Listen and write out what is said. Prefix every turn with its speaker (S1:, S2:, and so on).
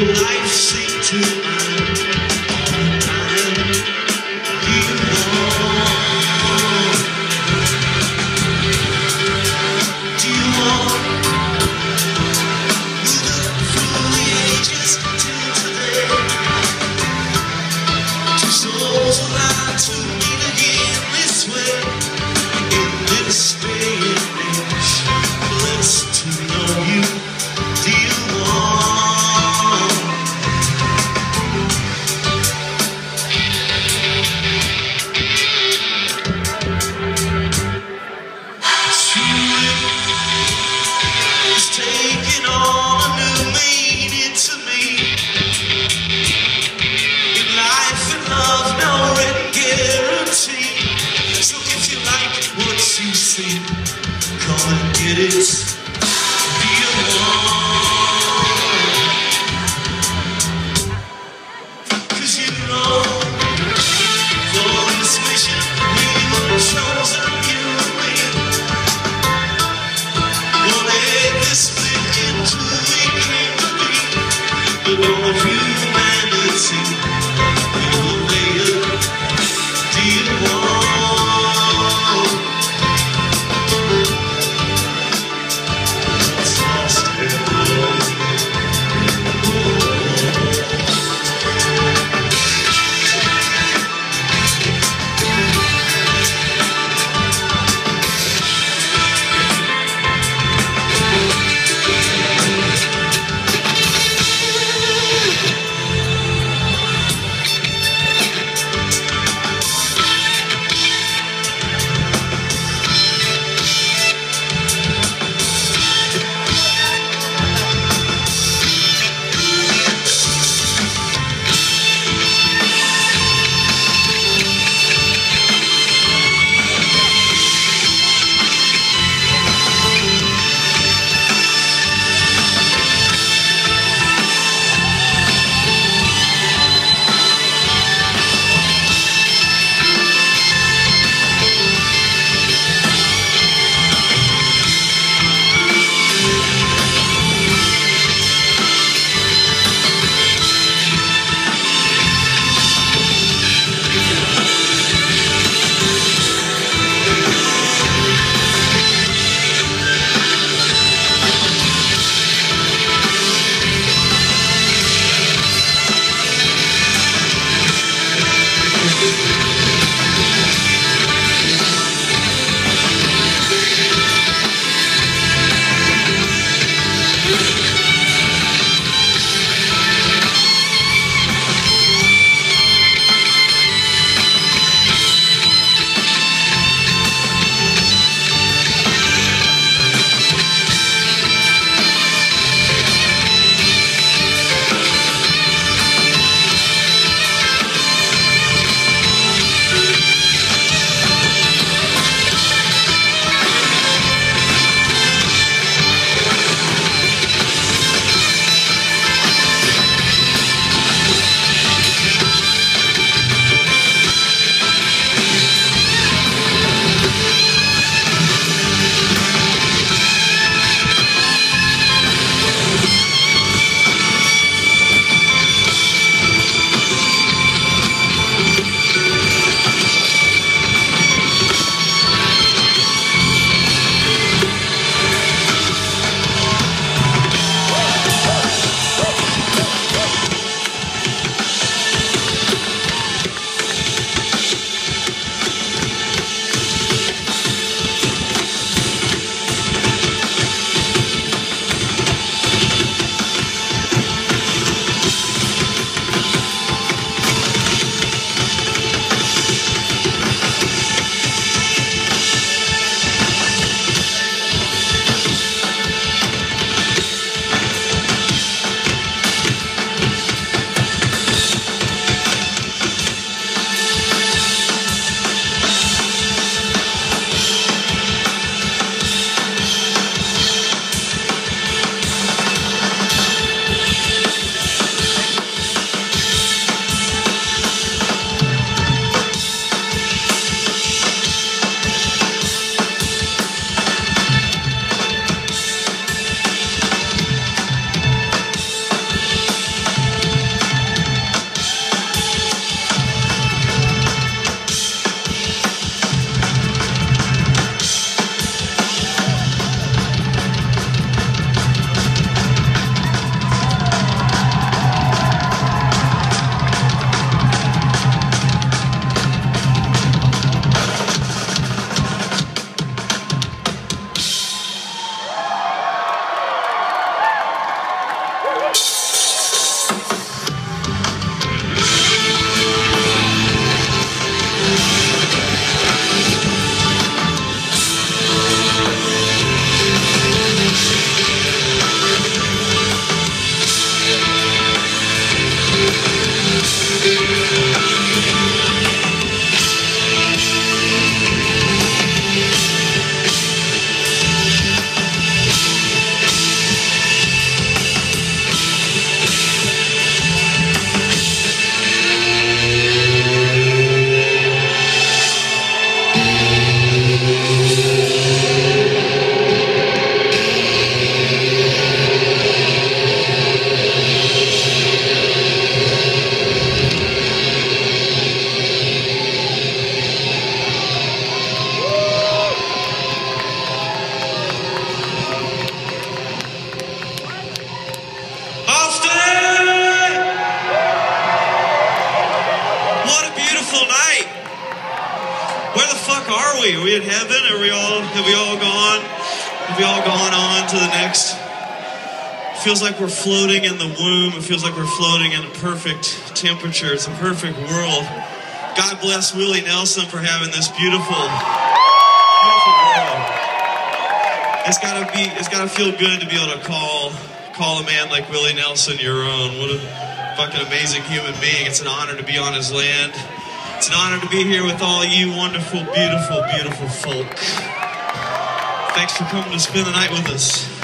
S1: life seemed to end all the time. Do you want? Do you want? Moving through the ages till today. Two souls alive to meet again this way. In this day and age, blessed to know you. Do you want? It's taking on a new meaning to me. In life and love, no written guarantee. So if you like what you see, come and get it. Do you want? 'Cause you know, for this mission, we were chosen, you and me. One egg is split into we came to be. But all of humanity, we will lay it. Do you want? It's lost and lost. Are we in heaven? Have we all gone on to the next? It feels like we're floating in the womb. It feels like we're floating in a perfect temperature. It's a perfect world. God bless Willie Nelson for having this beautiful world. It's gotta feel good to be able to call a man like Willie Nelson your own. What a fucking amazing human being. It's an honor to be on his land. It's an honor to be here with all you wonderful, beautiful, beautiful folk. Thanks for coming to spend the night with us.